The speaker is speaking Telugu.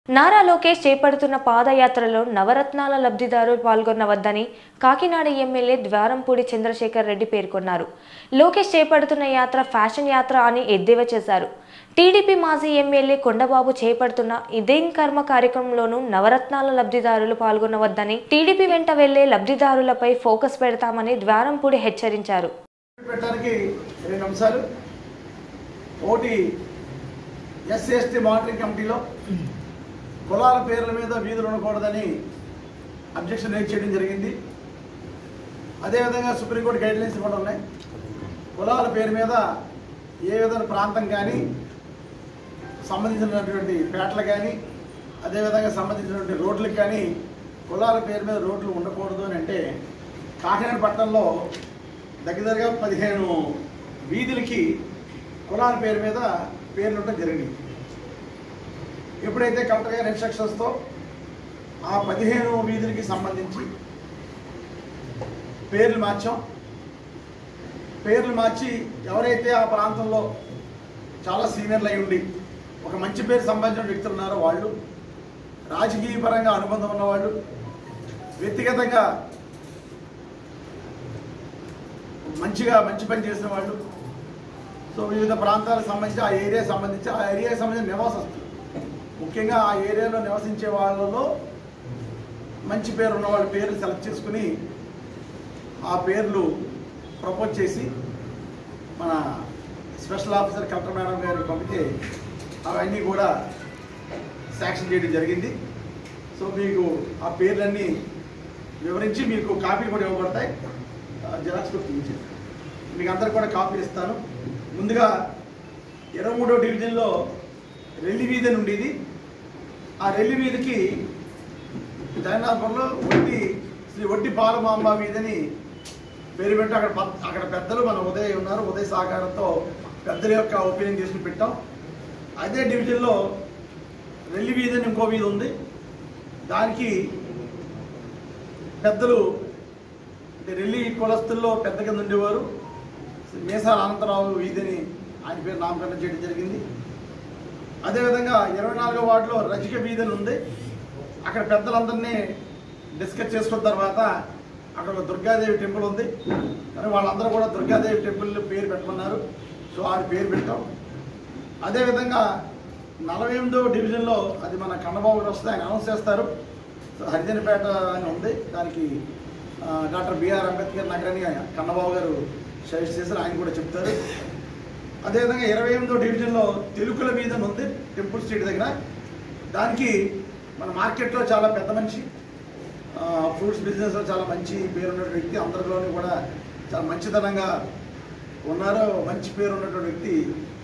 నారా లోకేష్ చేపడుతున్న పాదయాత్రలో నవరత్నాల లబ్ధిదారులు పాల్గొనవద్దని కాకినాడ ఎమ్మెల్యే ద్వారంపూడి చంద్రశేఖర్ రెడ్డి పేర్కొన్నారు. లోకేష్ చేపడుతున్న యాత్ర ఫ్యాషన్ యాత్ర అని ఎద్దేవా చేశారు. టీడీపీ మాజీ ఎమ్మెల్యే కొండబాబు చేపడుతున్న ఇదేం కర్మ కార్యక్రమంలోనూ నవరత్నాల లబ్ధిదారులు పాల్గొనవద్దని, టీడీపీ వెంట వెళ్లే లబ్ధిదారులపై ఫోకస్ పెడతామని ద్వారంపూడి హెచ్చరించారు. కులాల పేర్ల మీద వీధులు ఉండకూడదని అబ్జెక్షన్ రేజ్ చేయడం జరిగింది. అదేవిధంగా సుప్రీంకోర్టు గైడ్లైన్స్ కూడా ఉన్నాయి. కులాల పేరు మీద ఏ విధమైన ప్రాంతం కానీ, సంబంధించినటువంటి పేటలు కానీ, అదేవిధంగా సంబంధించినటువంటి రోడ్లకు కానీ కులాల పేరు మీద రోడ్లు ఉండకూడదు అని అంటే, కాకినాడ పట్టణంలో దగ్గరగా 15 వీధులకి కులాల పేరు మీద పేర్లు ఉండడం జరిగింది. ఎప్పుడైతే కలెక్టర్ గారి ఇన్స్ట్రక్షన్స్తో ఆ 15 వీధులకి సంబంధించి పేర్లు మార్చి ఎవరైతే ఆ ప్రాంతంలో చాలా సీనియర్లు అయి ఉండి ఒక మంచి పేరు సంబంధించిన వ్యక్తులు ఉన్నారో వాళ్ళు, రాజకీయ పరంగా అనుబంధం ఉన్నవాళ్ళు, వ్యక్తిగతంగా మంచి పని చేసిన వాళ్ళు, సో వివిధ ప్రాంతాలకు సంబంధించి ఆ ఏరియాకి సంబంధించిన నివాసస్తులు, ముఖ్యంగా ఆ ఏరియాలో నివసించే వాళ్ళలో మంచి పేరు ఉన్న వాళ్ళ పేర్లు సెలెక్ట్ చేసుకుని ఆ పేర్లు ప్రపోజ్ చేసి మన స్పెషల్ ఆఫీసర్ కలెక్టర్ మేడం గారికి పంపితే అవన్నీ కూడా శాంక్షన్ చేయడం జరిగింది. సో మీకు ఆ పేర్లన్నీ వివరించి మీకు కాపీలు కూడా ఇవ్వబడతాయి. జిరాక్స్ కూడా చూపించారు, మీకు అందరికి కూడా కాపీలు ఇస్తాను. ముందుగా 23వ డివిజన్లో రెల్లి వీధి అని ఉండేది. ఆ రెల్లి వీధికి జగన్నాథపురంలో శ్రీ వడ్డి బాలమాంబ వీధిని పేరు పెట్టి అక్కడ పెద్దలు మన ఉదయ్ ఉన్నారు. ఉదయ్ సహకారంతో పెద్దల యొక్క ఒపీనియన్ తీసుకుని పెట్టాం. అదే డివిజన్లో రెల్లి వీధి అని ఇంకో వీధి ఉంది. దానికి పెద్దలు అంటే రెల్లి కులస్తుల్లో పెద్ద కింద ఉండేవారు మేసాల అనంతరావు వీధిని ఆయన పేరు నామకరణం చేయడం జరిగింది. అదేవిధంగా 24వ వార్డులో రజిక వీధి ఉంది. అక్కడ పెద్దలందరినీ డిస్కస్ చేసుకున్న తర్వాత అక్కడ ఒక దుర్గాదేవి టెంపుల్ ఉంది, కానీ వాళ్ళందరూ కూడా దుర్గాదేవి టెంపుల్ పేరు పెట్టుకున్నారు. సో ఆ పేరు పెట్టాం. అదేవిధంగా 48వ డివిజన్లో అది మన కన్నబాబు గారు వస్తే ఆయన అనౌన్స్ చేస్తారు. సో హరిజనపేట అని ఉంది, దానికి డాక్టర్ బిఆర్ అంబేద్కర్ నగర్ అని కన్నబాబు గారు సజెస్ట్ చేశారు, ఆయన కూడా చెప్తారు. అదేవిధంగా 28వ డివిజన్లో తెలుగుల వీధి ఉంది టెంపుల్ స్ట్రీట్ దగ్గర. దానికి మన మార్కెట్లో చాలా పెద్ద మనిషి, ఫ్రూట్స్ బిజినెస్లో చాలా మంచి పేరున్న వ్యక్తి, అందరిలోనూ కూడా చాలా మంచితనంగా ఉన్నారు, మంచి పేరు ఉన్నటువంటి వ్యక్తి